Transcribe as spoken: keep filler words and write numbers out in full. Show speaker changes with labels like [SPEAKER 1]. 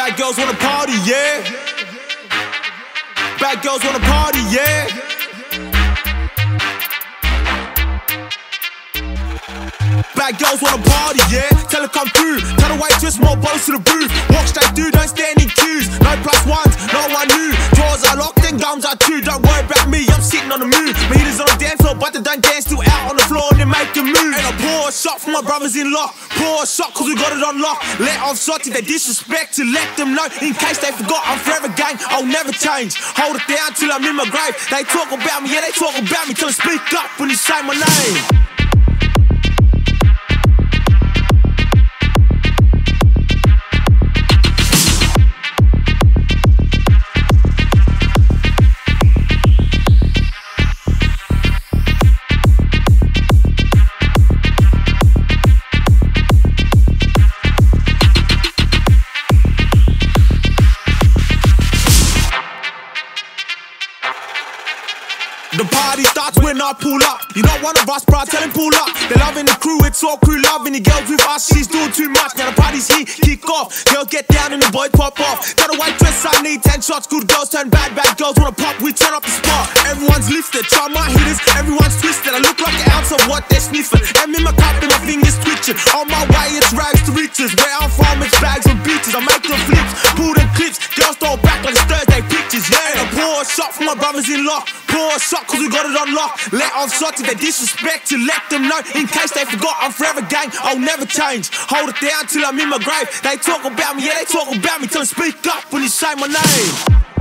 [SPEAKER 1] Bad girls wanna party, yeah. Bad girls wanna party, yeah. Bad girls wanna party, yeah. Tell her come through. Tell the waitress more bottles to the booth. Walk straight through, don't stand in queues. No plus ones, no one new. Drawers are locked and gums are chewed. Don't worry about me, I'm sitting on the moon. My hitters on the dance floor, but they don't dance still out on the floor and they make a move. And I pour a shot for my brothers in lock. Pour a shot cause we got it on lock. Let off shots if they disrespect to let them know. In case they forgot, I'm forever gang, I'll never change. Hold it down till I'm in my grave. They talk about me, yeah they talk about me. Till I speak up when you say my name. The party starts when I pull up. You're not one of us, bro, tell him pull up. They're loving the crew, it's all crew loving the girls with us. She's doing too much, now the party's here, kick off. Girls get down and the boys pop off. Tell the waitress I need ten shots. Good girls turn bad, bad girls wanna pop. We turn up the spot. Everyone's lifted, try my hitters. Everyone's twisted, I look like an ounce of what they're sniffing. I'm in my cup and my fingers twitching. On my way it's rags to riches. Where I'm from it's bags and beaches. I make the flips, pull the clips. Girls throw back like it's Thursday pictures, yeah. And I pour a shot for my brothers in lock. Pour a shot cause we got it on lock. Let off shots if they disrespect to let them know. In case they forgot, I'm forever gang, I'll never change. Hold it down till I'm in my grave. They talk about me, yeah they talk about me. Till I speak up when you say my name.